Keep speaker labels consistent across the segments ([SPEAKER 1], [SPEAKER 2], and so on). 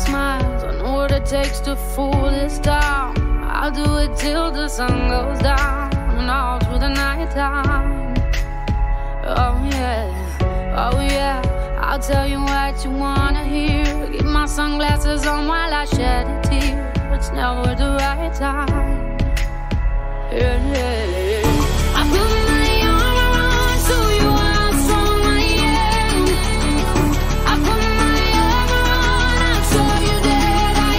[SPEAKER 1] smiles. I know what it takes to fool this town. I'll do it till the sun goes down and all through the night time. Oh yeah, oh yeah, I'll tell you what you wanna hear. Keep my sunglasses on while I shed a tear. It's never the right time. Yeah, yeah, yeah. I put my arm around so you how strong I am. I put my arm around, I'll show you that I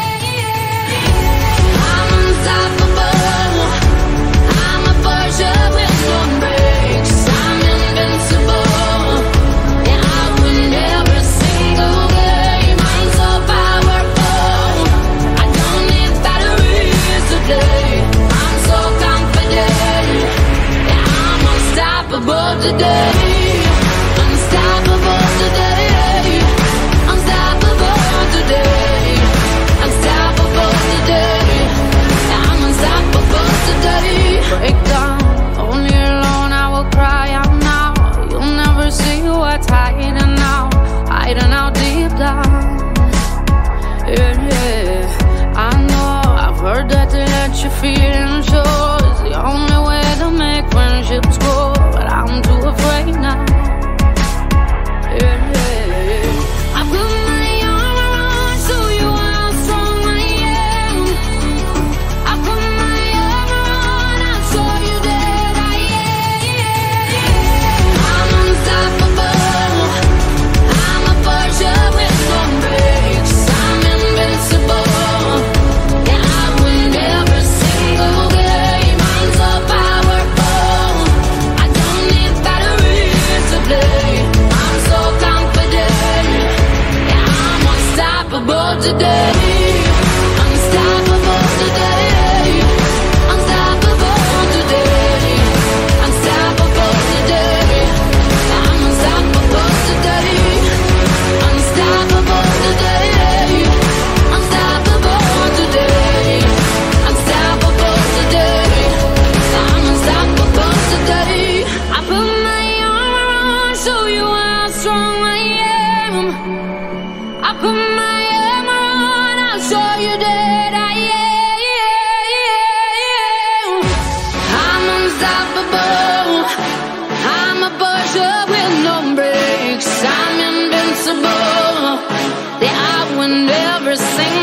[SPEAKER 1] am. I'm unstoppable. I'm a Porsche with no brakes. I'm invincible. Yeah, I win every single game. I'm so powerful. I don't need batteries today. I'm so confident. Yeah, I'm unstoppable today. Unstoppable today. Unstoppable today. Unstoppable today. Yeah, I'm unstoppable today. Break down, only alone I will cry out now. You'll never see what's hiding now, hiding out deep down. Yeah, yeah, I know, I've heard that to let you feel and show is the only way to make friendships grow, but I'm too afraid now. Yeah, yeah, yeah. I put my arm around, show you how strong I am. I put my arm around, I'll show you that I am. I'm unstoppable. I'm a Porsche with no brakes. I'm invincible. Yeah, I win every single game. I'm so powerful. I don't need batteries to play. I'm so confident. Yeah, I'm unstoppable today. Unstoppable today. Unstoppable today. Unstoppable today. I'm unstoppable today. Unstoppable today. Unstoppable today. Unstoppable today. I'm unstoppable today. I put my arm around, show you how strong I am. I put my arm around, I'll show you that I am. I'm unstoppable. I'm a Porsche with no brakes. I'm invincible. Yeah, I win every single